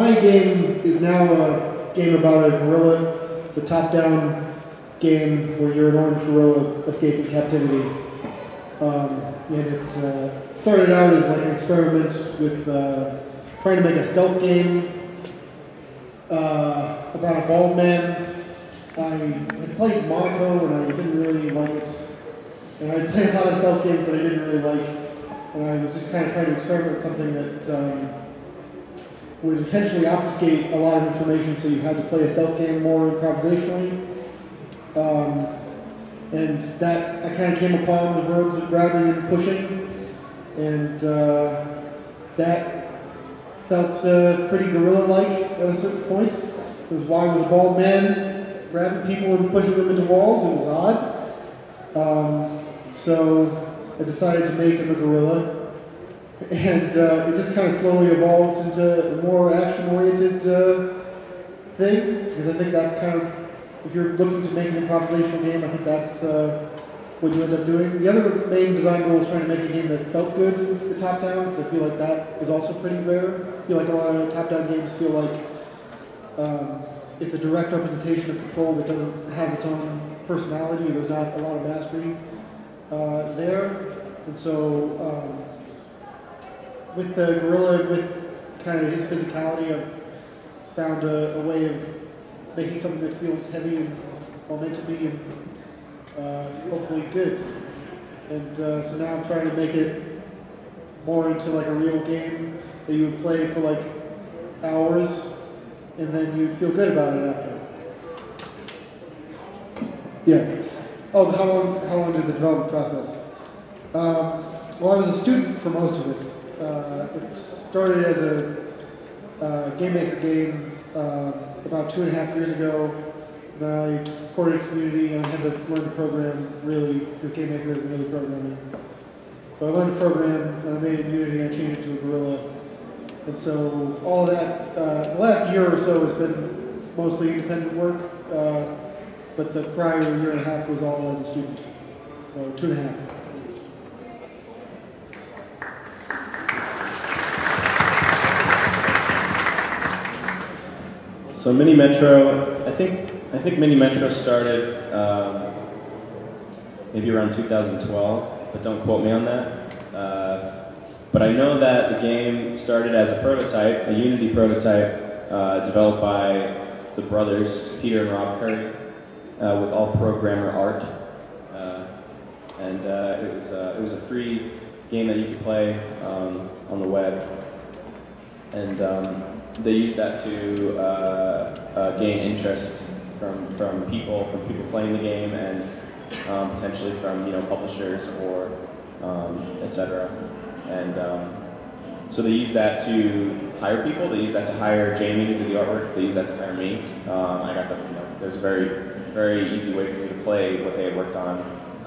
my game is now a game about a gorilla. It's a top-down game where you're an orange gorilla escaping captivity. And it started out as like an experiment with trying to make a stealth game about a bald man. I had played Monaco and I didn't really like it. And I played a lot of stealth games that I didn't really like. And I was just kind of trying to experiment with something that would intentionally obfuscate a lot of information, so you had to play a stealth game more improvisationally. And that, I kind of came upon the verbs of grabbing and pushing, and that felt pretty gorilla-like at a certain point. It was why I was a bald man, grabbing people and pushing them into walls. It was odd. So I decided to make him a gorilla. And it just kind of slowly evolved into a more action-oriented thing, because I think that's kind of, if you're looking to make an improvisational game, I think that's what you end up doing. The other main design goal was trying to make a game that felt good with the top-down, because I feel like that is also pretty rare. I feel like a lot of top-down games feel like it's a direct representation of control that doesn't have its own personality. There's not a lot of mastery there. And so with the gorilla, with kind of his physicality, I've found a way of making something that feels heavy and meant to be, and hopefully good. And so now I'm trying to make it more into like a real game that you would play for like hours, and then you'd feel good about it after. Yeah. Oh, how long did the development process? Well, I was a student for most of it. It started as a game maker game about 2.5 years ago. Then I ported it to Unity and I had to learn to program really, because game maker isn't really programming. So I learned to program and I made it in Unity and I changed it to a gorilla. And so all of that, the last year or so has been mostly independent work, but the prior 1.5 years was all as a student. So 2.5. So Mini Metro, I think Mini Metro started maybe around 2012, but don't quote me on that. But I know that the game started as a prototype, a Unity prototype, developed by the brothers, Peter and Rob Curry, with all programmer art. And it was a free game that you could play on the web. And they used that to gain interest from people playing the game, and potentially from publishers or etc. And so they used that to hire people. They used that to hire Jamie who did the artwork. They used that to hire me. I got to there's a very easy way for me to play what they had worked on.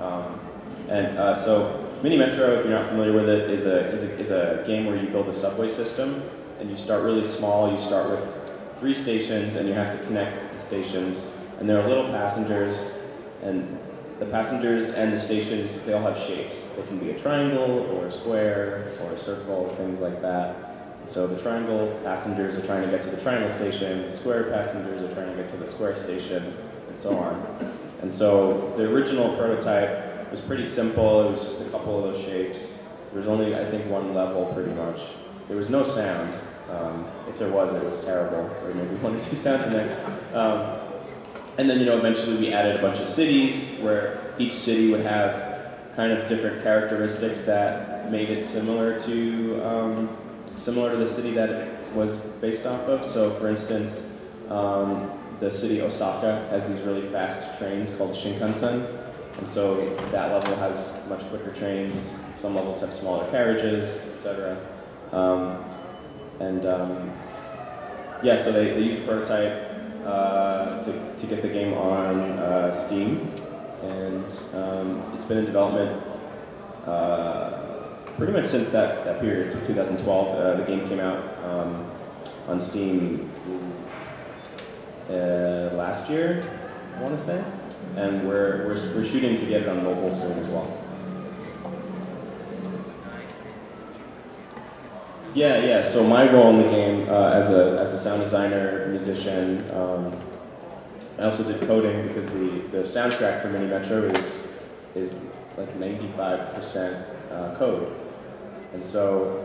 So Mini Metro, if you're not familiar with it, is a game where you build a subway system. And you start really small. You start with 3 stations, and you have to connect the stations. And there are little passengers, and the passengers and the stations, they all have shapes. They can be a triangle, or a square, or a circle, things like that. So the triangle passengers are trying to get to the triangle station. The square passengers are trying to get to the square station, and so on. And so the original prototype was pretty simple. It was just a couple of those shapes. There was only, I think, 1 level, pretty much. There was no sound. If there was, it was terrible. Or maybe 1 or 2 sounds in there. And then, eventually we added a bunch of cities where each city would have kind of different characteristics that made it similar to the city that it was based off of. So, for instance, the city Osaka has these really fast trains called Shinkansen. And so that level has much quicker trains. Some levels have smaller carriages, etc. Yeah, so they used the prototype to get the game on Steam, and it's been in development pretty much since that period, 2012. The game came out on Steam last year, I want to say, and we're shooting to get it on mobile soon as well. Yeah. So my role in the game as a sound designer, musician, I also did coding because the soundtrack for Mini Metro is like 95% code, and so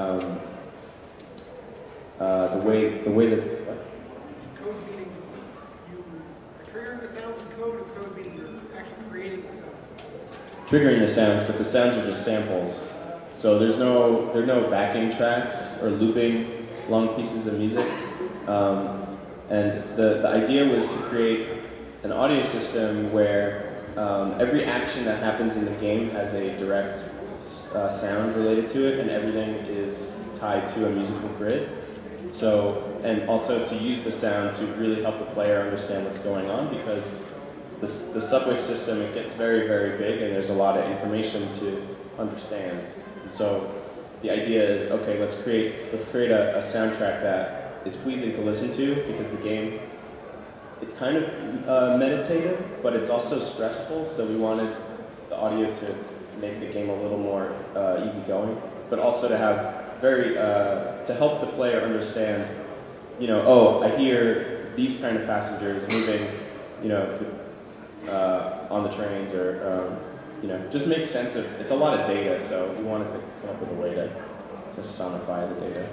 the way that code meaning you are triggering the sounds in code, and code meaning you're actually creating the sounds. triggering the sounds, but the sounds are just samples. So there are no backing tracks or looping long pieces of music. And the idea was to create an audio system where every action that happens in the game has a direct sound related to it, and everything is tied to a musical grid. So, and also to use the sound to really help the player understand what's going on, because the subway system, it gets very, very big, and there's a lot of information to understand. And so the idea is, okay, let's create a soundtrack that is pleasing to listen to, because the game, it's kind of meditative, but it's also stressful. So we wanted the audio to make the game a little more easygoing, but also to have to help the player understand, oh, I hear these kind of passengers moving, on the trains, or just make sense of, it's a lot of data, so we wanted to come up with a way to sonify the data.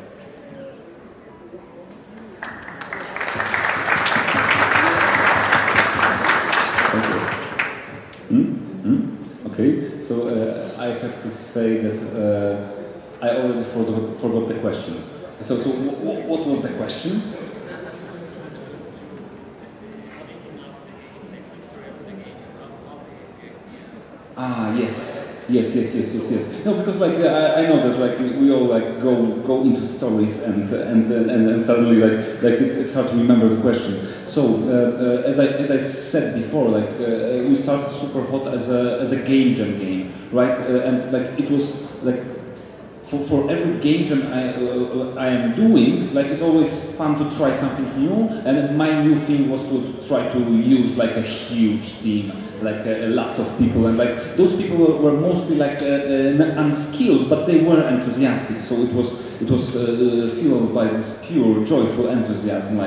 Okay, so I have to say that I already forgot the questions. So what was the question? Yes. No, because I know that we all go into stories and suddenly it's hard to remember the question. So as I said before, we started Superhot as a game jam game, right? And it was for every game jam I am doing, it's always fun to try something new, and my new thing was to try to use a huge team, lots of people, and those people were mostly unskilled, but they were enthusiastic. So it was fueled by this pure, joyful enthusiasm.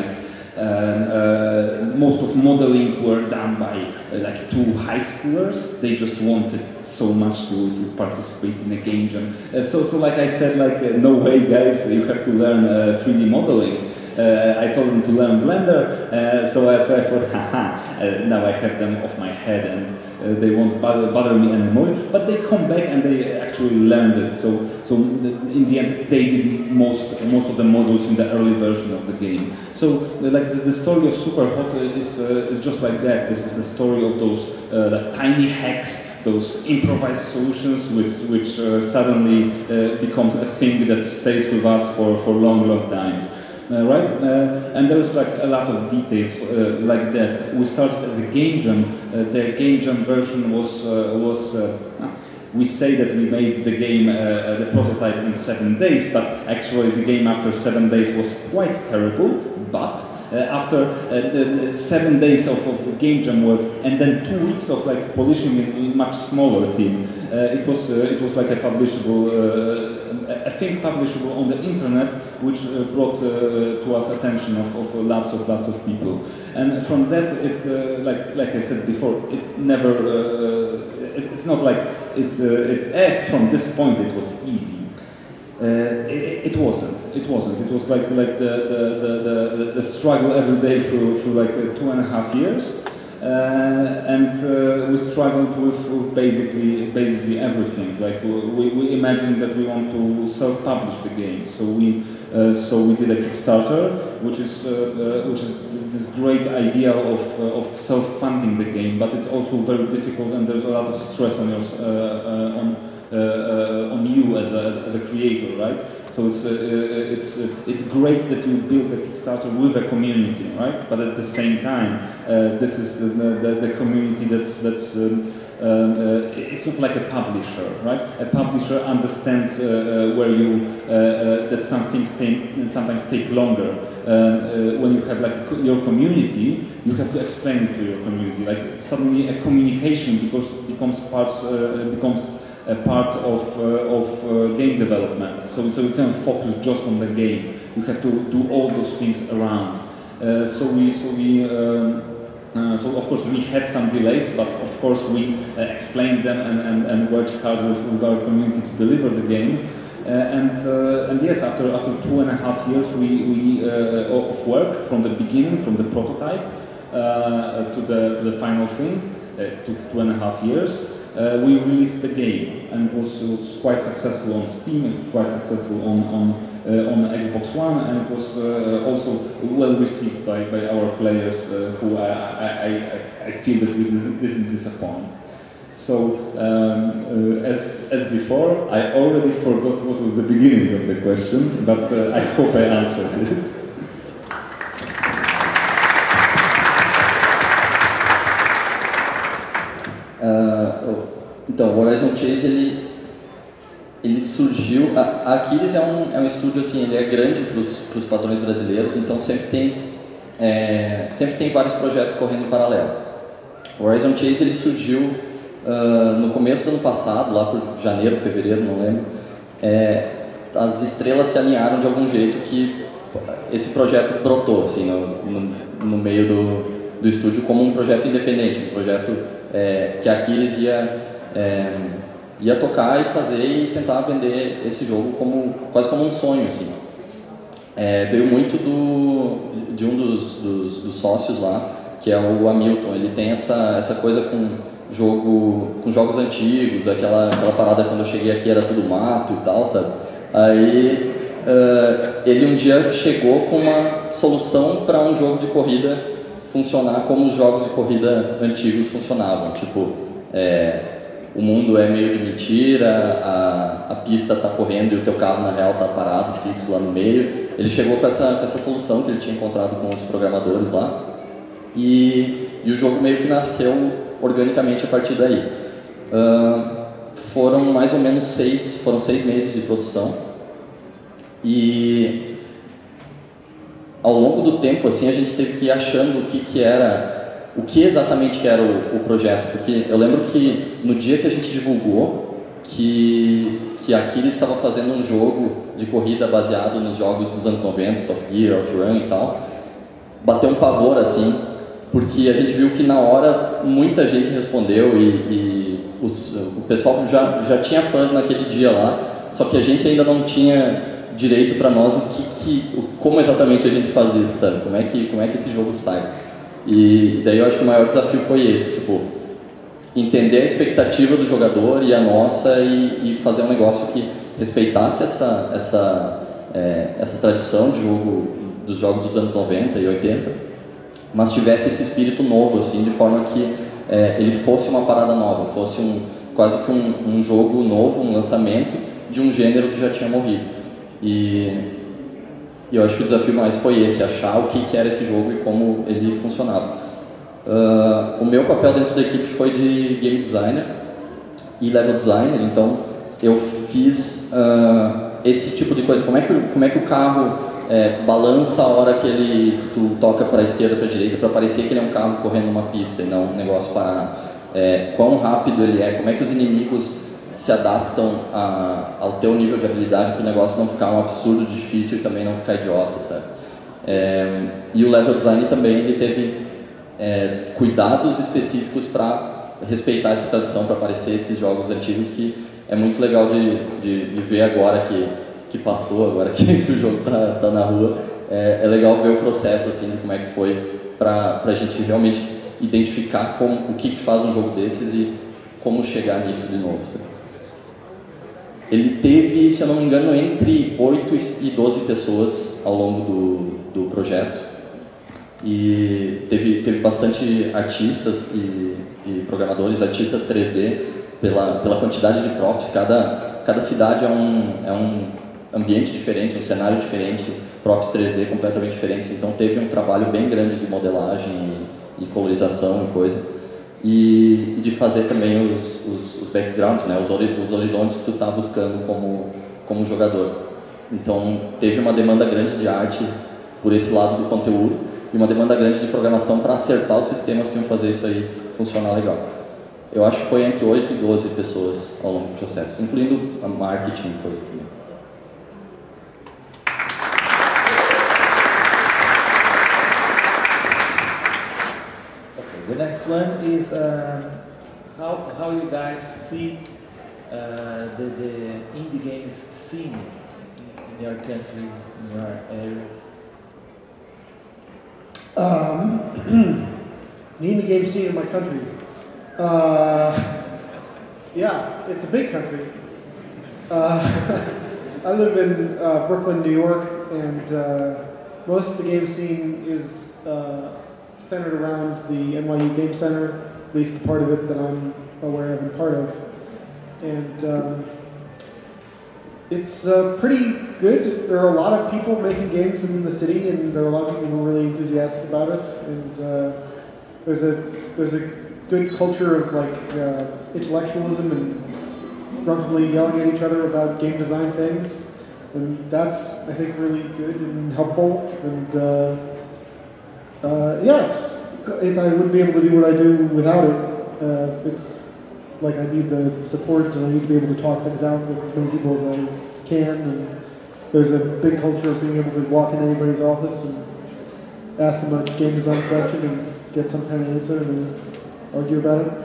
Most of modeling were done by two high schoolers. They just wanted so much to participate in a game jam. So like I said, no way, guys, you have to learn 3D modeling. I told them to learn Blender, so I thought, now I have them off my head, and they won't bother me anymore. But they come back and they actually learned it. So in the end, they did most of the models in the early version of the game. So the story of Superhot is just like that. This is the story of those tiny hacks, those improvised solutions, which suddenly becomes a thing that stays with us for long times. Right? And there's a lot of details like that. We started at the game jam. The game jam version was we say that we made the game, the prototype in 7 days, but actually the game after 7 days was quite terrible. But after 7 days of game jam work and then 2 weeks of polishing in a much smaller team, it was a publishable. A thing publishable on the internet, which brought to us attention of lots of people, and from that, it like I said before, it never. It's not like it. From this point, it was easy. It wasn't. It was the struggle every day through 2.5 years. And we struggled with basically everything. We imagined that we want to self-publish the game, so we did a Kickstarter, which is this great idea of self-funding the game, but it's also very difficult, and there's a lot of stress on you as a creator, right? So it's great that you build a Kickstarter with a community, right? But at the same time, this is the community that's it's not like a publisher, right? A publisher understands where you that some things sometimes take longer. When you have your community, you have to explain it to your community. Suddenly, a communication becomes a part of game development. So you can focus just on the game. You have to do all those things around. So of course we had some delays, but of course we explained them and worked hard with our community to deliver the game. And yes, after 2.5 years of work, from the beginning, from the prototype to the final thing, took 2.5 years. We released the game, and it was quite successful on Steam. It was quite successful on Xbox One, and it was also well received by our players, who I feel that we didn't disappoint. So, as before, I already forgot what was the beginning of the question, but I hope I answered it. Então, o Horizon Chase ele surgiu. A Aquiris é um estúdio assim, ele é grande para os padrões brasileiros, então sempre tem vários projetos correndo em paralelo. O Horizon Chase ele surgiu no começo do ano passado, lá por janeiro, fevereiro, não lembro. As estrelas se alinharam de algum jeito que esse projeto brotou assim, no meio do estúdio como um projeto independente, um projeto que a Aquiris ia tocar e fazer e tentar vender esse jogo quase como um sonho, assim. Veio muito de um dos sócios lá, que é o Hamilton. Ele tem essa coisa com jogos antigos, aquela parada quando eu cheguei aqui era tudo mato e tal, sabe? Aí ele um dia chegou com uma solução para um jogo de corrida funcionar como os jogos de corrida antigos funcionavam, tipo, o mundo é meio de mentira, a pista está correndo e o teu carro na real está parado, fixo lá no meio. Ele chegou com essa solução que ele tinha encontrado com os programadores lá, e o jogo meio que nasceu organicamente a partir daí. Foram mais ou menos 6 meses de produção, e ao longo do tempo assim a gente teve que ir achando o que exatamente era o projeto, porque eu lembro que no dia que a gente divulgou que a Aquiris estava fazendo um jogo de corrida baseado nos jogos dos anos 90, Top Gear, OutRun e tal, bateu um pavor assim, porque a gente viu que na hora muita gente respondeu e o pessoal já tinha fãs naquele dia lá, só que a gente ainda não tinha direito para nós como exatamente a gente faz isso, sabe? Como é que esse jogo sai. E daí eu acho que o maior desafio foi esse, tipo, entender a expectativa do jogador e a nossa e fazer um negócio que respeitasse essa tradição dos jogos dos anos 90 e 80, mas tivesse esse espírito novo, assim, de forma que ele fosse uma parada nova, fosse quase que um jogo novo, um lançamento de um gênero que já tinha morrido. E eu acho que o desafio mais foi esse, achar o que era esse jogo e como ele funcionava. O meu papel dentro da equipe foi de game designer e level designer, então eu fiz esse tipo de coisa. Como é que o carro balança a hora que tu toca para a esquerda, para a direita, para parecer que ele é um carro correndo numa pista e não um negócio parado. Quão rápido ele é, como é que os inimigos se adaptam ao teu nível de habilidade para o negócio não ficar um absurdo difícil e também não ficar idiota, sabe? E o level design também ele teve cuidados específicos para respeitar essa tradição, para aparecer esses jogos antigos, que é muito legal de ver agora que passou, agora que o jogo tá na rua. É legal ver o processo assim, de como é que foi para a gente realmente identificar o que faz um jogo desses e como chegar nisso de novo, sabe? Ele teve, se eu não me engano, entre 8 e 12 pessoas ao longo do projeto. E teve bastante artistas e programadores, artistas 3D, pela quantidade de props. Cada cidade é um ambiente diferente, um cenário diferente, props 3D completamente diferentes. Então teve um trabalho bem grande de modelagem e colorização e coisa. E de fazer também os backgrounds, né, os horizontes que tu está buscando como jogador. Então teve uma demanda grande de arte por esse lado do conteúdo e uma demanda grande de programação para acertar os sistemas que iam fazer isso aí funcionar legal. Eu acho que foi entre 8 e 12 pessoas ao longo do processo, incluindo a marketing e coisa também. Okay, the next one is how you guys see the indie games scene in your country, in your area. The indie game scene in my country. Yeah, it's a big country. I live in Brooklyn, New York, and most of the game scene is centered around the NYU Game Center, at least the part of it that I'm aware of and part of. And it's pretty good. There are a lot of people making games in the city, and there are a lot of people who are really enthusiastic about it. And there's a good culture of like intellectualism and drunkenly yelling at each other about game design things, and that's, I think, really good and helpful. And yeah, I wouldn't be able to do what I do without it. It's like I need the support, and I need to be able to talk things out with as many people as I can. And there's a big culture of being able to walk into anybody's office and ask them a game design question and get some kind of answer and argue about it.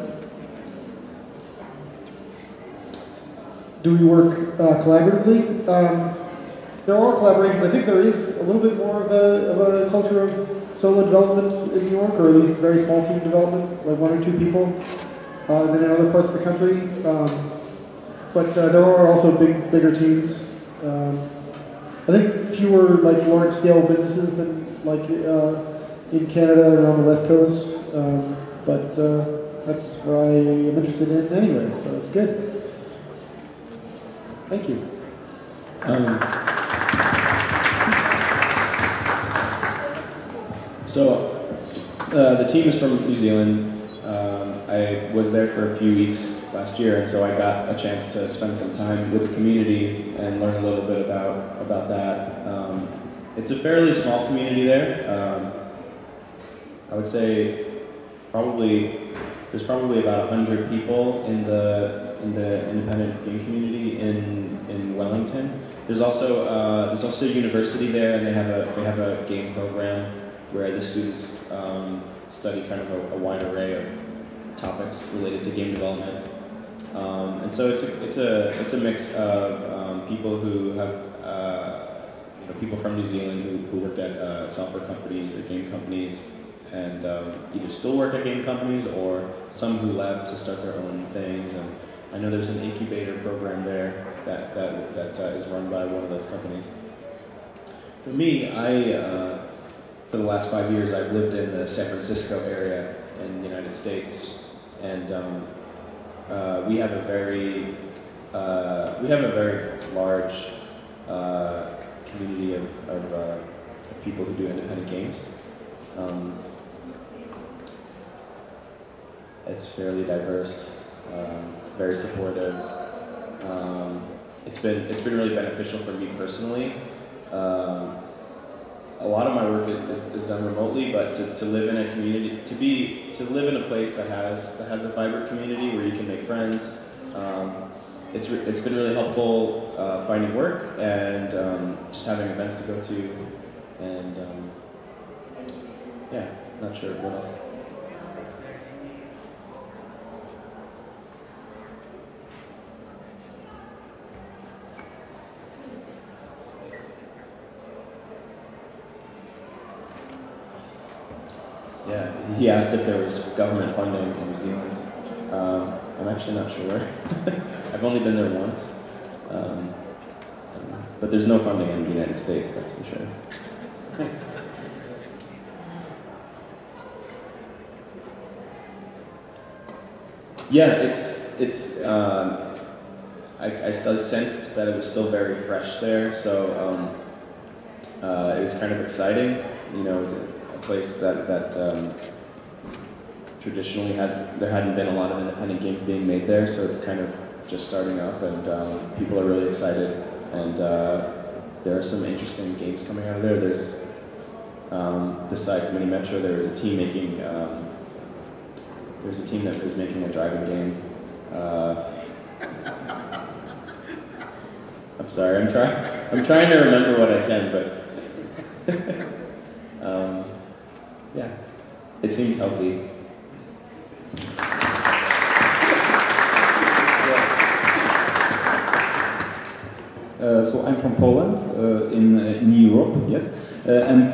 Do we work collaboratively? There are collaborations. I think there is a little bit more of a culture of solo development in New York, or at least very small team development, like 1 or 2 people, than in other parts of the country. But there are also bigger teams. I think fewer like large-scale businesses than like in Canada and on the West Coast. But that's what I am interested in anyway, so it's good. Thank you. So the team is from New Zealand. I was there for a few weeks last year, and so I got a chance to spend some time with the community and learn a little bit about that. It's a fairly small community there. I would say there's probably about 100 people in the independent game community in Wellington. There's also a university there, and they have a game program where the students study kind of a wide array of topics related to game development. And so it's a mix of people who have people from New Zealand who worked at software companies or game companies, and either still work at game companies or some who left to start their own things. And I know there's an incubator program there that is run by one of those companies. For me, for the last 5 years, I've lived in the San Francisco area in the United States, and we have a very large community of people who do independent games. It's fairly diverse, very supportive. It's been really beneficial for me personally. A lot of my work is done remotely, but to live in a community, to live in a place that has a vibrant community where you can make friends, it's been really helpful finding work and just having events to go to, and yeah, not sure what else. Yeah, he asked if there was government funding in New Zealand. I'm actually not sure. I've only been there once. But there's no funding in the United States, that's for sure. Yeah, I sensed that it was still very fresh there, so it was kind of exciting, a place that traditionally there hadn't been a lot of independent games being made there, so it's kind of just starting up, and people are really excited, and there are some interesting games coming out of there. There's, besides Mini Metro, there was a team making There's a team that was making a driving game. I'm sorry, I'm trying to remember what I can, but yeah, it seemed healthy. So I'm from Poland, in Europe, yes, and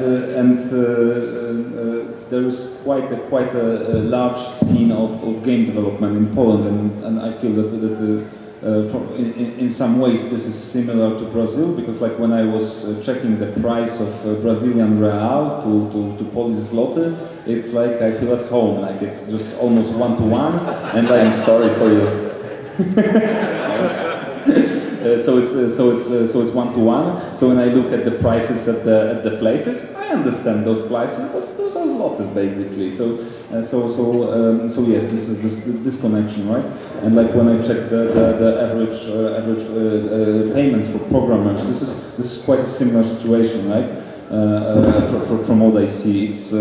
there is quite a large scene of game development in Poland, and I feel that in some ways this is similar to Brazil, because like when I was checking the price of Brazilian real to Polish zloty, it's like I feel at home, like it's just almost 1-to-1, and I'm sorry for you. So it's 1-to-1. So when I look at the prices at the places, I understand those prices. Those are zlotys basically. So yes, this is this connection, right? And like when I check the average payments for programmers, this is quite a similar situation, right? From what I see, it's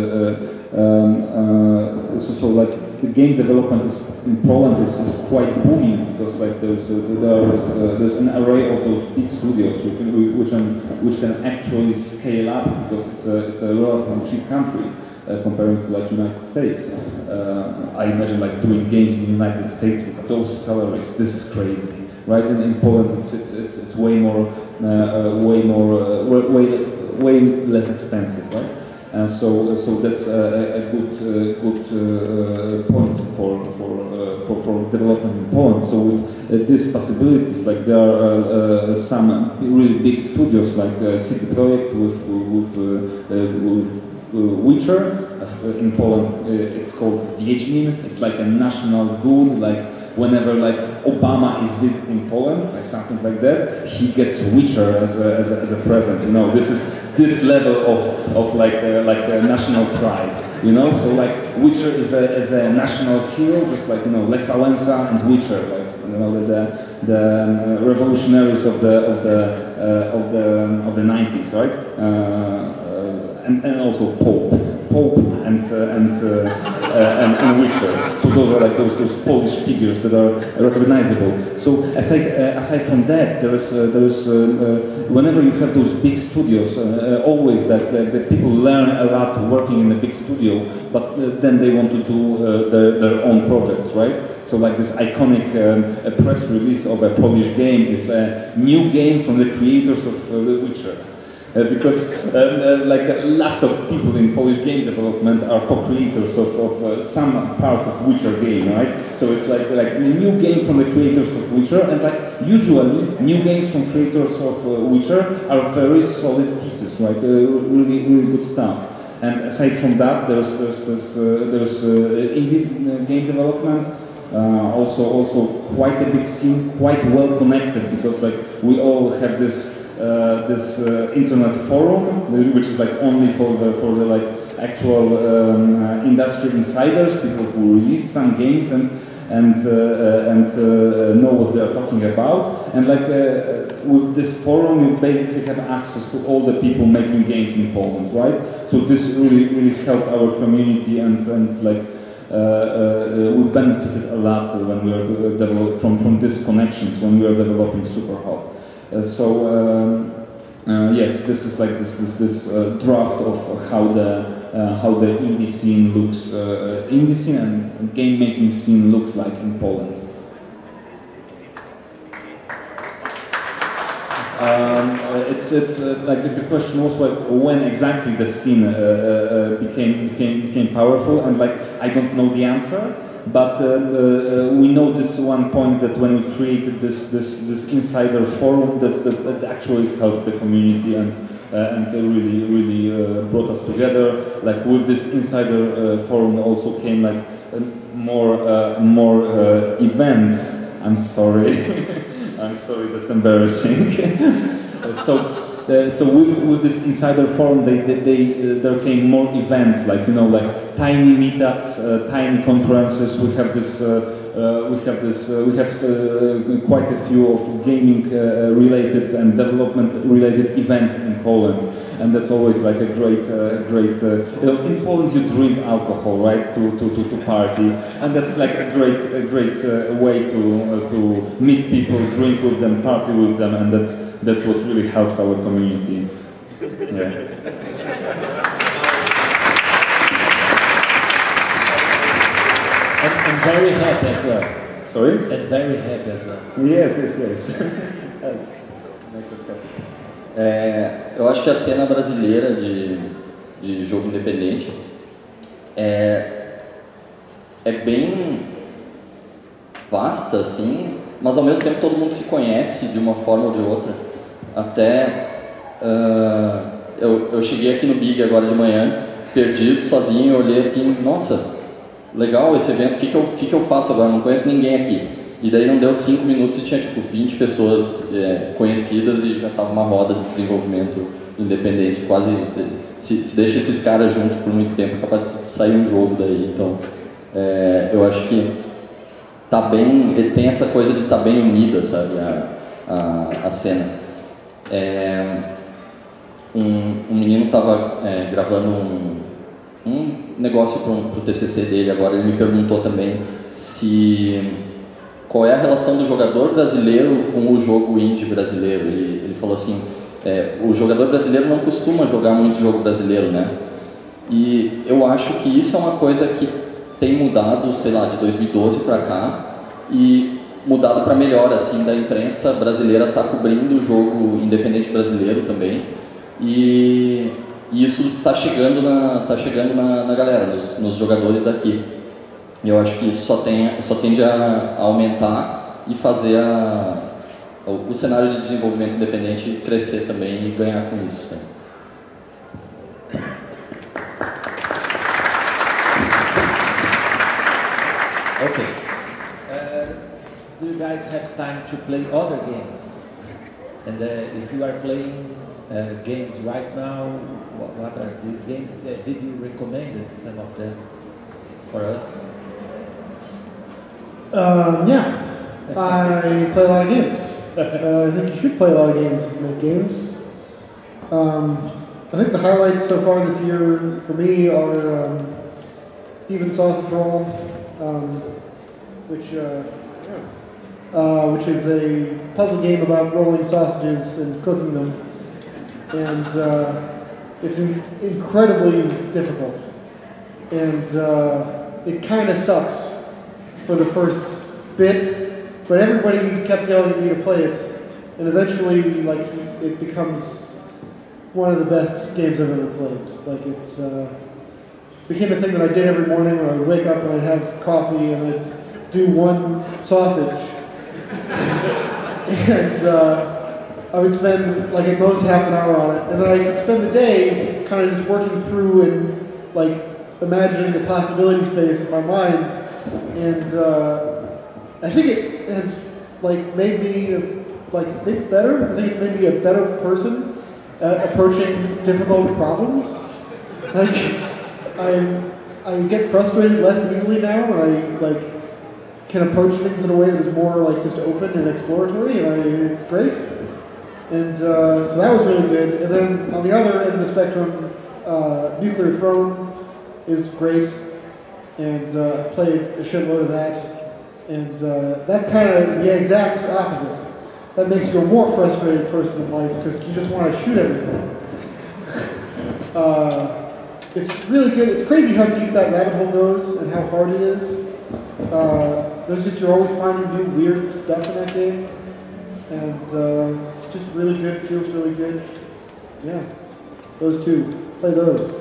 so like the game development in Poland is quite booming, because like there's an array of those big studios which can actually scale up, because it's a relatively cheap country comparing to like United States. I imagine like doing games in the United States with those salaries. This is crazy, right? And in Poland it's way less expensive, right? So that's a good point for development in Poland. So with these possibilities, like there are some really big studios like City Projekt with Witcher. In Poland, it's called Wiedźmin. It's like a national good. Like whenever like Obama is visiting Poland, like something like that, he gets Witcher as a present. You know, this level of like a national pride, you know. So like Witcher is a national hero, just like, you know, Lech Wałęsa and Witcher, like, you know, the revolutionaries of the 90s, right? And also Pope and Witcher. So those are like those Polish figures that are recognizable. So aside from that, there is whenever you have those big studios, always that people learn a lot working in a big studio, but then they want to do their own projects, right? So like this iconic press release of a Polish game is a new game from the creators of The Witcher. Because like lots of people in Polish game development are co-creators of some part of Witcher game, right? So it's like a new game from the creators of Witcher, and like usually new games from creators of Witcher are very solid pieces, right? Really good stuff. And aside from that, there's indie game development. Also quite a big scene, quite well connected, because like we all have this internet forum, which is like only for the like actual industry insiders, people who release some games and know what they are talking about. And like with this forum, you basically have access to all the people making games in Poland, right? So this really helped our community, and like we benefited a lot when we are from these connections when we are developing Superhot. Yes, this is like this draft of how the indie scene looks, indie scene and game making scene looks like in Poland. It's like the question was like when exactly the scene became powerful, and like I don't know the answer. But we know this one point, that when we created this insider forum, that actually helped the community and really brought us together. Like with this insider forum also came like more events. I'm sorry, I'm sorry, that's embarrassing. So with this insider forum, there came more events, like, you know, like tiny meetups, tiny conferences. We have quite a few of gaming related and development related events in Poland. and that's always like a great, in Poland you drink alcohol, right, to party, and that's like a great way to meet people, drink with them, party with them, and that's what really helps our community. Yeah. And very happy as well. Sorry? And very happy as well. Yes. Eu acho que a cena brasileira de jogo independente é bem vasta, assim, mas ao mesmo tempo todo mundo se conhece de uma forma ou de outra. Até eu cheguei aqui no Big agora de manhã, perdido, sozinho, eu olhei assim, nossa, legal esse evento, o que eu faço agora? Não conheço ninguém aqui. E daí não deu 5 minutos e tinha tipo 20 pessoas conhecidas e já estava uma roda de desenvolvimento independente. Quase, se deixa esses caras juntos por muito tempo, é capaz de sair um jogo daí. Então, eu acho que tá bem, tem essa coisa de estar bem unida, sabe, a cena. Um menino estava gravando um negócio para o TCC dele agora, ele me perguntou também qual é a relação do jogador brasileiro com o jogo indie brasileiro. Ele falou assim, o jogador brasileiro não costuma jogar muito jogo brasileiro, né? E eu acho que isso é uma coisa que tem mudado, sei lá, de 2012 para cá, e mudado para melhor, assim, da imprensa brasileira tá cobrindo o jogo independente brasileiro também, e isso está chegando na galera, nos jogadores daqui. E eu acho que isso só tende a aumentar e fazer o cenário de desenvolvimento independente crescer também e ganhar com isso. Né? Okay. Do you guys have time to play other games? And if you are playing games right now, what are these games? Did you recommend some of them for us? Yeah, I play a lot of games. I think you should play a lot of games. I think the highlights so far this year for me are Steven's Sausage Roll, which is a puzzle game about rolling sausages and cooking them, and it's incredibly difficult, and it kind of sucks for the first bit, but everybody kept yelling at me to play it, and eventually, like, it becomes one of the best games I've ever played. Like, it became a thing that I did every morning when I would wake up and I'd have coffee and I'd do one sausage, and I would spend, like, at most half an hour on it, and then I could spend the day kind of just working through and, like, imagining the possibility space in my mind. And I think it has, like, made me think better. I think it's made me a better person at approaching difficult problems. Like, I get frustrated less easily now, and I can approach things in a way that is more like just open and exploratory, and it's great. And so that was really good. And then on the other end of the spectrum, Nuclear Throne is great. And I've played a shitload of that, and that's kind of the exact opposite. That makes you a more frustrated person in life because you just want to shoot everything. It's really good. It's crazy how deep that rabbit hole goes and how hard it is. You're always finding new weird stuff in that game, and it's just really good. It feels really good. Yeah, those two. Play those.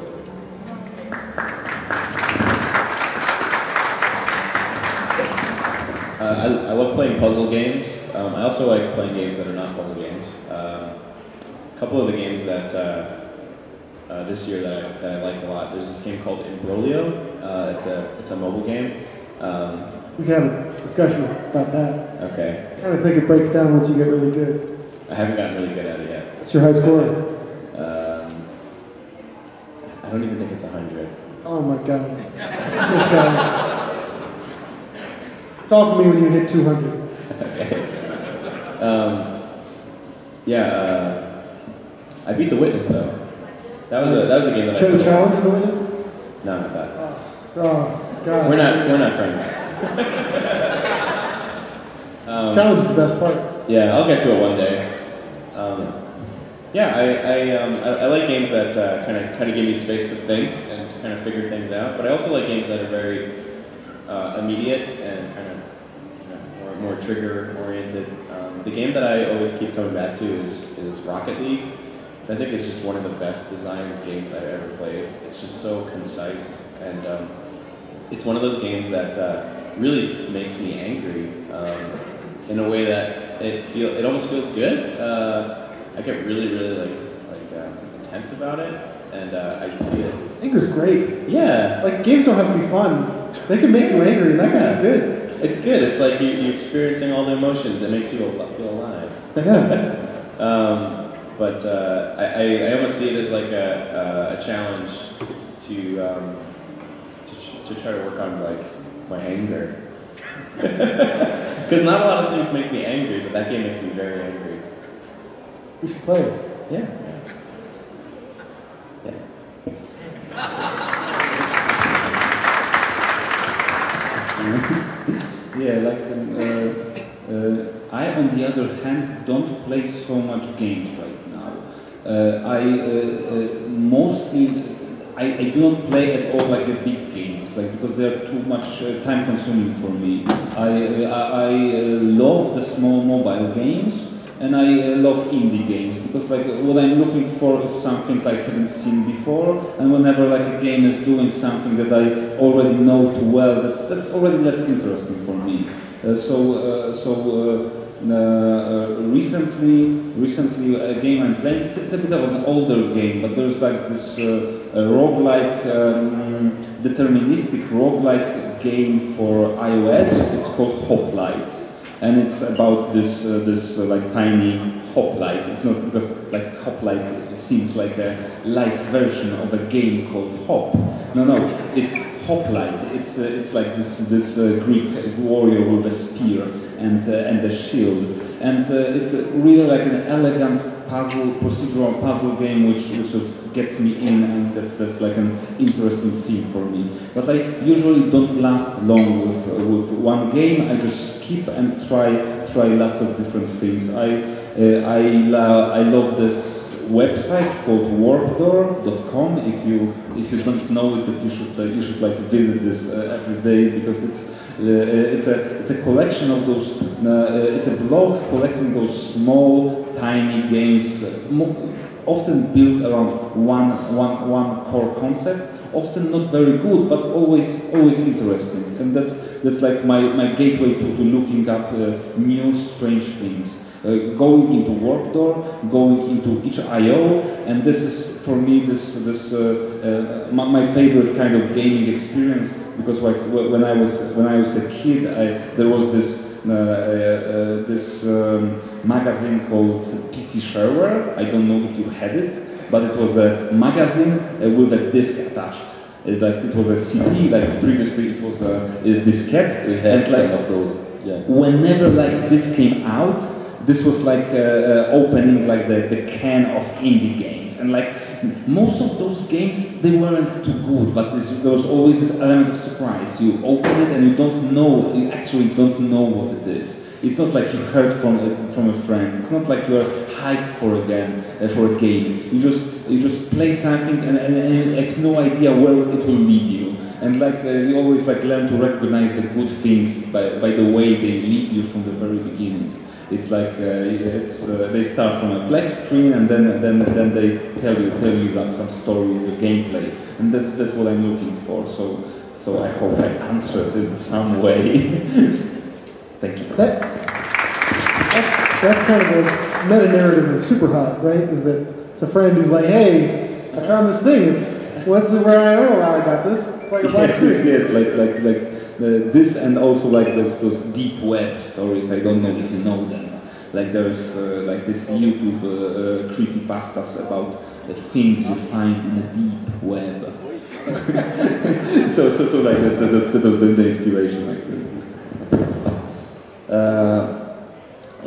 I love playing puzzle games. I also like playing games that are not puzzle games. A couple of the games that this year that I liked a lot. There's this game called Imbroglio. It's a mobile game. We can have a discussion about that. Okay. I kind of think it breaks down once you get really good. I haven't gotten really good at it yet. What's your high score? I don't even think it's 100. Oh my god. This guy. Talk to me when you hit 200. Okay. I beat The Witness though. That was a game that I Challenge, played. you know what it is? No, not that. Oh, God. We're not friends. Challenge is the best part. Yeah, I'll get to it one day. I like games that kind of give me space to think and to kind of figure things out. But I also like games that are very immediate and kind of more trigger oriented. The game that I always keep coming back to is Rocket League. I think it's just one of the best designed games I've ever played. It's just so concise, and it's one of those games that really makes me angry in a way that it almost feels good. I get really intense about it, and I see it. Anger's great. Yeah. Like, games don't have to be fun. They can make you angry, and that can be good. It's good. It's like you're experiencing all the emotions. It makes you feel alive. Yeah. I almost see it as like a challenge to try to work on like my anger. Because not a lot of things make me angry, but that game makes me very angry. We should play it. Yeah. Yeah, like I, on the other hand, don't play so much games right now. I do not play at all like the big games, like because they are too much time consuming for me. I love the small mobile games, and I love indie games because like what I'm looking for is something I haven't seen before, and whenever like a game is doing something that I already know too well, that's already less interesting for me. Recently a game I'm playing, it's a bit of an older game, but there's like this roguelike, deterministic roguelike game for iOS. It's called Hoplite, and it's about this like tiny hoplite. It's not because like hoplite seems like a light version of a game called Hop. No, it's hoplite. It's like this Greek warrior with a spear and a shield, and it's really like an elegant procedural puzzle game which just gets me in, and that's like an interesting thing for me. But I usually don't last long with one game. I just skip and try lots of different things. I love this website called warpdoor.com. If you don't know it, but you should like visit this every day, because it's a collection of those. It's a blog collecting those small, tiny games, often built around one core concept. Often not very good, but always interesting. And that's like my gateway to looking up new, strange things. Going into Warpdoor, going into itch.io, and this is for me my favorite kind of gaming experience, because like when I was a kid, there was this magazine called PC Shareware. I don't know if you had it, but it was a magazine with a disc attached. Like it was a CD. Like previously, it was a diskette. We had like, some of those. Yeah. Whenever like this came out, this was like opening like the can of indie games, and like most of those games, they weren't too good, but there was always this element of surprise. You open it and you actually don't know what it is. It's not like you heard from a friend. It's not like you're hyped for a game. You just play something and have no idea where it will lead you. And like you always like learn to recognize the good things by the way they lead you from the very beginning. It's like they start from a black screen, and then they tell you some story with the gameplay, and that's what I'm looking for. So I hope I answered in some way. Thank you. That's kind of a meta narrative of Superhot, right? Is that it's a friend who's like, hey, I found this thing. Where I don't know how I got this. It's like a black screen. Yes, like. This, and also like those deep web stories. I don't know if you know them. Like there's like this YouTube creepypastas about the things you find in the deep web. so like that was the inspiration. Like this.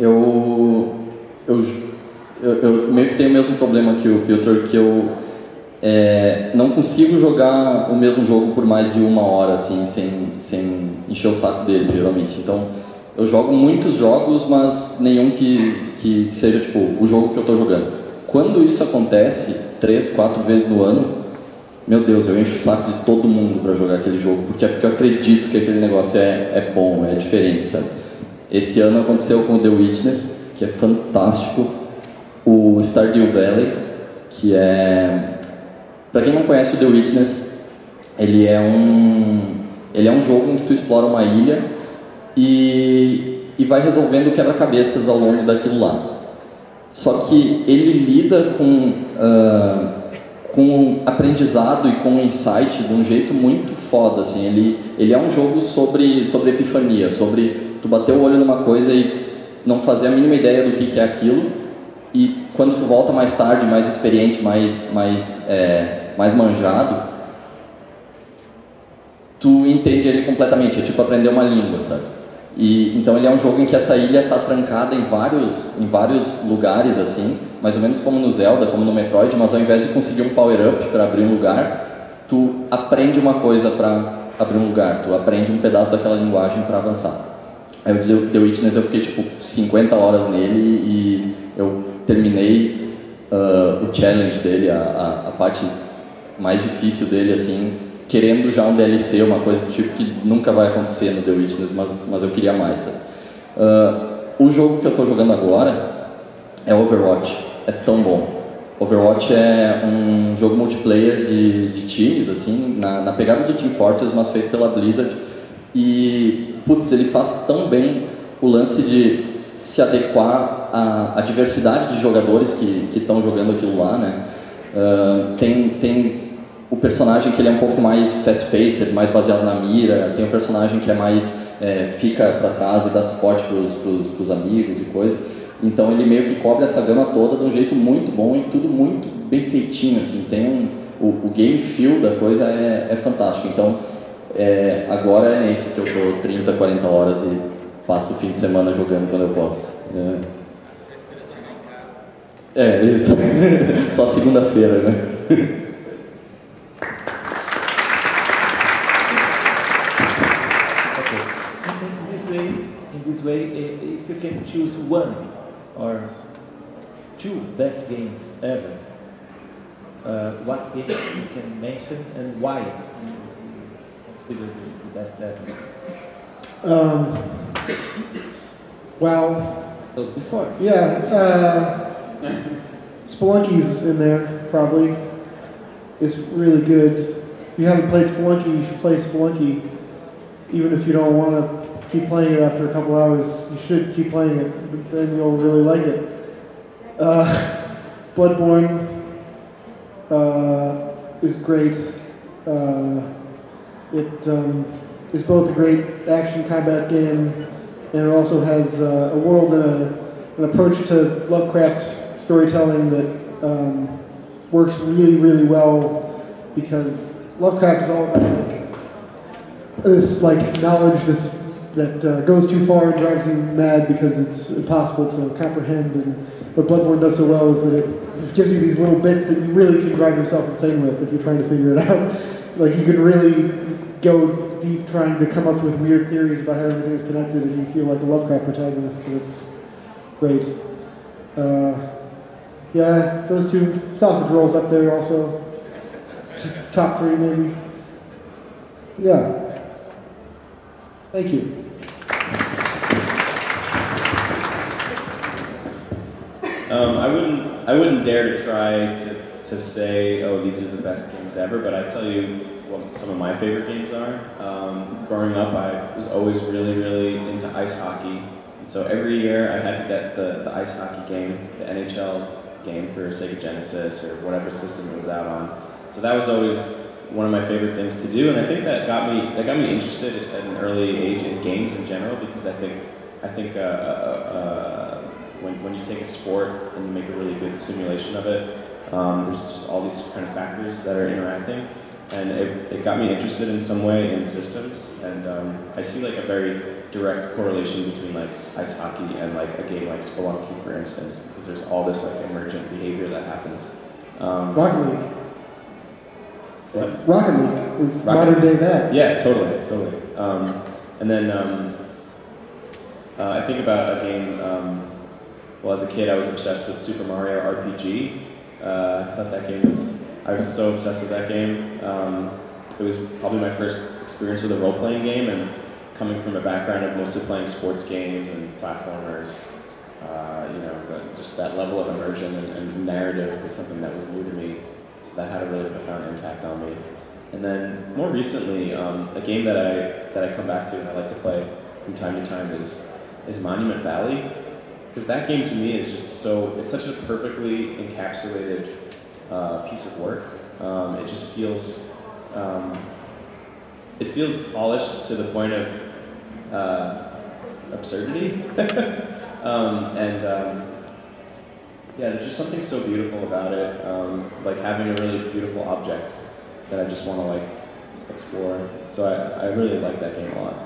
Eu meio que tenho o mesmo problema que o Piotr, que eu não consigo jogar o mesmo jogo por mais de 1 hora, assim, sem encher o saco dele, geralmente. Então, eu jogo muitos jogos, mas nenhum que seja, tipo, o jogo que eu estou jogando. Quando isso acontece, 3, 4 vezes no ano, meu Deus, eu encho o saco de todo mundo para jogar aquele jogo, porque eu acredito que aquele negócio é bom, é diferente, sabe? Esse ano aconteceu com o The Witness, que é fantástico, o Stardew Valley, que é... Para quem não conhece o The Witness, ele é um jogo em que tu explora uma ilha e vai resolvendo quebra-cabeças ao longo daquilo lá. Só que ele lida com aprendizado e com insight de um jeito muito foda, assim. Ele é um jogo sobre epifania, sobre tu bater o olho numa coisa e não fazer a mínima ideia do que é aquilo, e quando tu volta mais tarde, mais experiente, mais manjado, tu entende ele completamente, é tipo aprender uma língua, sabe? Então ele é um jogo em que essa ilha está trancada em vários lugares, assim, mais ou menos como no Zelda, como no Metroid, mas ao invés de conseguir um power-up para abrir um lugar, tu aprende uma coisa para abrir um lugar, tu aprende um pedaço daquela linguagem para avançar. Aí o The Witness eu fiquei tipo 50 horas nele e eu terminei o challenge dele, a parte mais difícil dele, assim, querendo já um DLC, uma coisa do tipo que nunca vai acontecer no The Witness, mas eu queria mais, sabe? O jogo que eu estou jogando agora é Overwatch, é tão bom. Overwatch é um jogo multiplayer de times, assim, na pegada do Team Fortress, mas feito pela Blizzard. E, putz, ele faz tão bem o lance de se adequar à diversidade de jogadores que estão jogando aquilo lá, né? Tem o personagem que ele é um pouco mais fast-paced, mais baseado na mira, tem o personagem que é mais fica para trás e dá suporte pros amigos e coisa. Então ele meio que cobre essa gama toda de um jeito muito bom e tudo muito bem feitinho, assim. Tem o game feel da coisa é fantástico. Então agora é nesse que eu tô 30, 40 horas e passo o fim de semana jogando quando eu posso. Isso. Só segunda-feira, né? In this way, if you can choose one or two best games ever, what game you can mention and why you consider the best ever? Well, So before. yeah, Spelunky's in there, probably. It's really good. If you haven't played Spelunky, you should play Spelunky. Even if you don't want to keep playing it after a couple hours, you should keep playing it, but then you'll really like it. Bloodborne is great. It is both a great action combat game, and it also has a world and an approach to Lovecraft storytelling that works really, really well, because Lovecraft is all about this knowledge that goes too far and drives you mad because it's impossible to comprehend. And what Bloodborne does so well is that it gives you these little bits that you really can drive yourself insane with if you're trying to figure it out. Like, you can really go deep trying to come up with weird theories about how everything is connected, and you feel like a Lovecraft protagonist, and it's great. Yeah, those two. Sausage Rolls up there also. Top 3 maybe. Yeah. Thank you. I wouldn't dare to try to say, oh, these are the best games ever, but I tell you what some of my favorite games are. Growing up, I was always really, really into ice hockey, and so every year I had to get the ice hockey game, the NHL game for Sega Genesis or whatever system it was out on. So that was always one of my favorite things to do, and I think that got me interested at an early age in games in general, because I think when you take a sport and you make a really good simulation of it, there's just all these kind of factors that are interacting, and it got me interested in some way in systems, and I see like a very direct correlation between like ice hockey and like a game like Spelunky, for instance, because there's all this like emergent behavior that happens. Rocket League. Rocket League was modern day that. Yeah, totally. And then I think about a game. Well, as a kid, I was obsessed with Super Mario RPG. I thought that game I was so obsessed with that game. It was probably my first experience with a role-playing game, and coming from a background of mostly playing sports games and platformers, just that level of immersion and narrative was something that was new to me. So that had a really profound impact on me. And then more recently, a game that I come back to and I like to play from time to time is Monument Valley, because that game to me is just it's such a perfectly encapsulated piece of work. It just feels polished to the point of absurdity. Yeah, there's just something so beautiful about it, like having a really beautiful object that I just want to explore. So I really like that game a lot.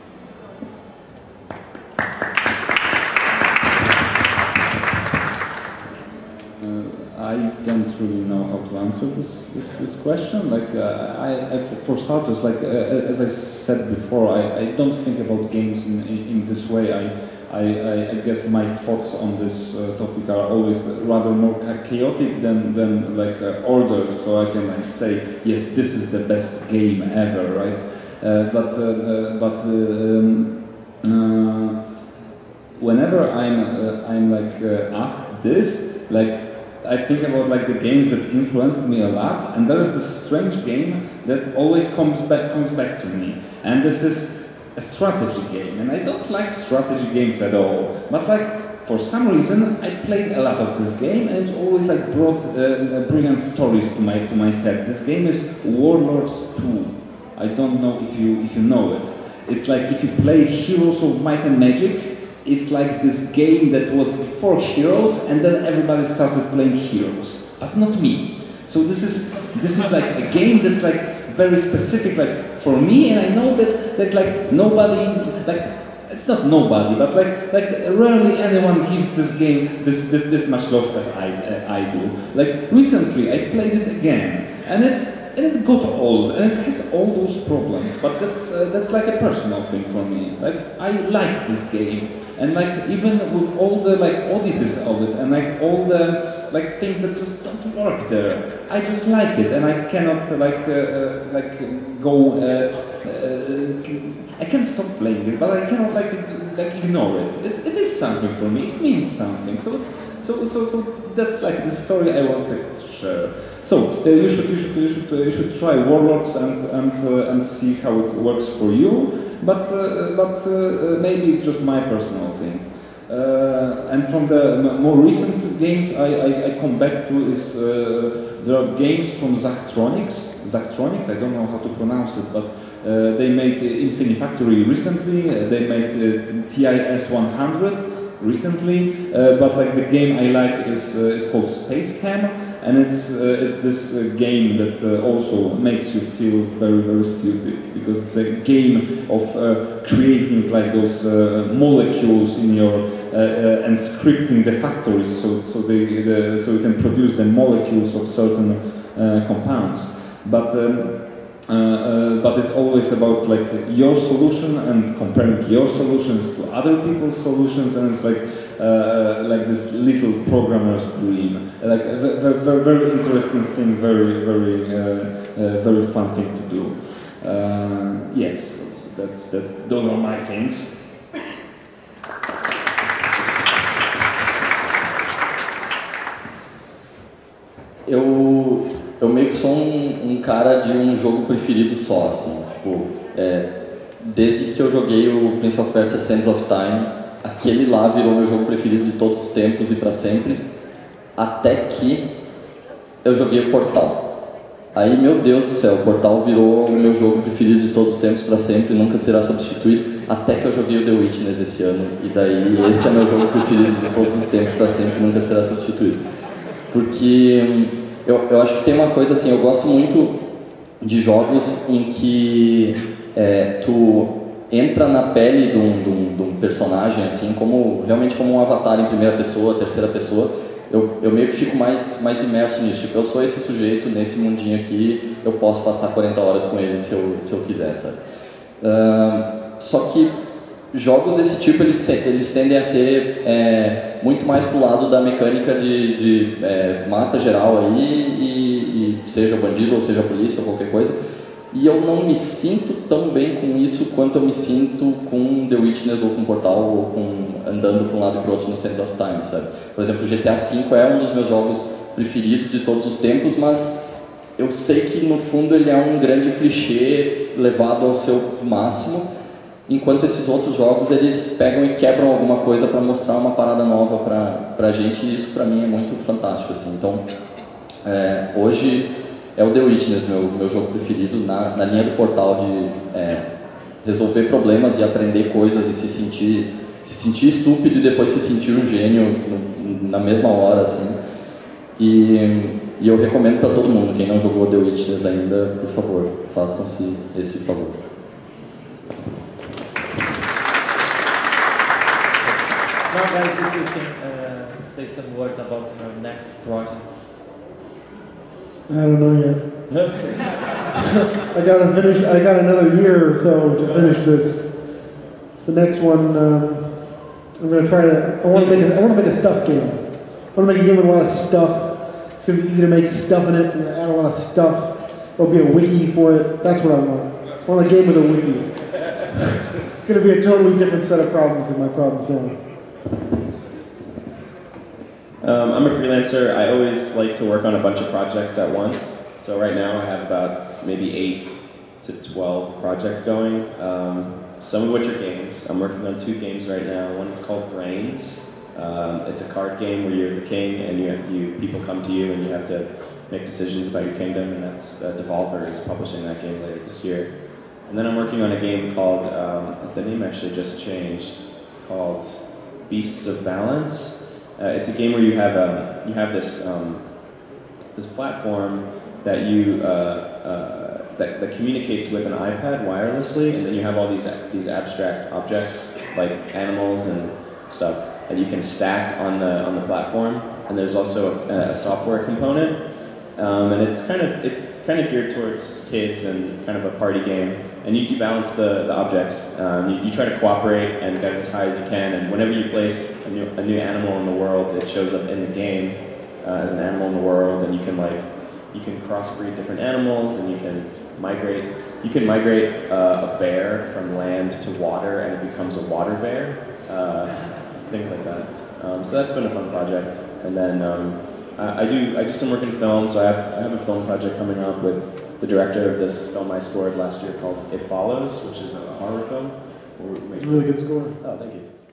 I don't really know how to answer this question. For starters, as I said before, I don't think about games in this way. I guess my thoughts on this topic are always rather more chaotic than ordered, so I can say yes, this is the best game ever, right? Whenever I'm asked this, I think about the games that influenced me a lot, and there is this strange game that always comes back to me, and this is a strategy game, and I don't like strategy games at all. But for some reason, I played a lot of this game, and it always brought brilliant stories to my head. This game is Warlords 2. I don't know if you know it. It's if you play Heroes of Might and Magic. It's this game that was before Heroes, and then everybody started playing Heroes, but not me. So this is a game that's very specific for me, and I know that nobody it's not nobody, but rarely anyone gives this game this much love as I do. Recently I played it again, and it got old, and it has all those problems, but that's a personal thing for me. I like this game. And even with all the oddities of it, and all the things that just don't work there, I just like it, and I cannot I can't stop playing it, but I cannot ignore it. It is something for me. It means something. So that's the story I wanted to share. So you should try Warlords and see how it works for you. But maybe it's just my personal thing. And from the more recent games I come back to is there are games from Zachtronics. I don't know how to pronounce it, but they made Infinifactory recently. They made TIS 100 recently. But the game I like is called Space Cam. And it's this game that also makes you feel very, very stupid, because it's a game of creating those molecules in your and scripting the factories so you can produce the molecules of certain compounds. But it's always about your solution and comparing your solutions to other people's solutions, and it's this little programmer's dream. A very, very interesting thing, very, very, very fun thing to do. Yes, those are my things. Eu meio que sou um cara de um jogo preferido só, assim, desde que eu joguei o Prince of Persia Sands of Time, aquele lá virou meu jogo preferido de todos os tempos e para sempre, até que eu joguei o Portal. Aí, meu Deus do céu, o Portal virou o meu jogo preferido de todos os tempos para sempre, nunca será substituído, até que eu joguei o The Witness esse ano, e daí esse é meu jogo preferido de todos os tempos para sempre, nunca será substituído. Porque eu acho que tem uma coisa assim, eu gosto muito de jogos em que tu entra na pele de um personagem, assim, realmente como um avatar em primeira pessoa, terceira pessoa, eu meio que fico mais imerso nisso. Tipo, eu sou esse sujeito nesse mundinho aqui, eu posso passar 40 horas com ele se eu quiser, sabe? Só que jogos desse tipo, eles tendem a ser muito mais pro lado da mecânica de mata geral aí, e seja o bandido ou seja a polícia ou qualquer coisa. E eu não me sinto tão bem com isso quanto eu me sinto com The Witness ou com Portal ou andando para um lado e para o outro no Center of Time, sabe? Por exemplo, o GTA V é um dos meus jogos preferidos de todos os tempos, mas eu sei que no fundo ele é um grande clichê levado ao seu máximo, enquanto esses outros jogos eles pegam e quebram alguma coisa para mostrar uma parada nova pra gente, e isso pra mim é muito fantástico, assim. Então, hoje é o The Witness, meu jogo preferido, na linha do Portal de resolver problemas e aprender coisas e se sentir estúpido e depois se sentir um gênio na mesma hora, assim. E eu recomendo para todo mundo, quem não jogou The Witness ainda, por favor, façam-se esse favor. Now guys, if you can say some words about your next projects. I don't know yet. I got another year or so to finish this. The next one, I'm gonna try to. I want to make a stuff game. I want to make a game with a lot of stuff. It's gonna be easy to make stuff in it and add a lot of stuff. There'll be a wiki for it. That's what I want. I want a game with a wiki. It's gonna be a totally different set of problems than my problems now. I'm a freelancer. I always like to work on a bunch of projects at once. So right now I have about maybe 8 to 12 projects going. Some of which are games. I'm working on 2 games right now. One is called Brains. It's a card game where you're the king and people come to you and you have to make decisions about your kingdom, and that's Devolver is publishing that game later this year. And then I'm working on a game called, the name actually just changed. It's called Beasts of Balance. It's a game where you have this this platform that that communicates with an iPad wirelessly, and then you have all these abstract objects like animals and stuff that you can stack on the platform. And there's also a software component, and it's kind of geared towards kids and kind of a party game. And you balance the objects. You try to cooperate and get as high as you can. And whenever you place a new animal in the world, it shows up in the game as an animal in the world. And you can crossbreed different animals, and you can migrate. You can migrate a bear from land to water, and it becomes a water bear. Things like that. So that's been a fun project. And then I do some work in film. So I have a film project coming up with the director of this film I scored last year called It Follows, which is a horror film. It's a really good score. Oh, thank you.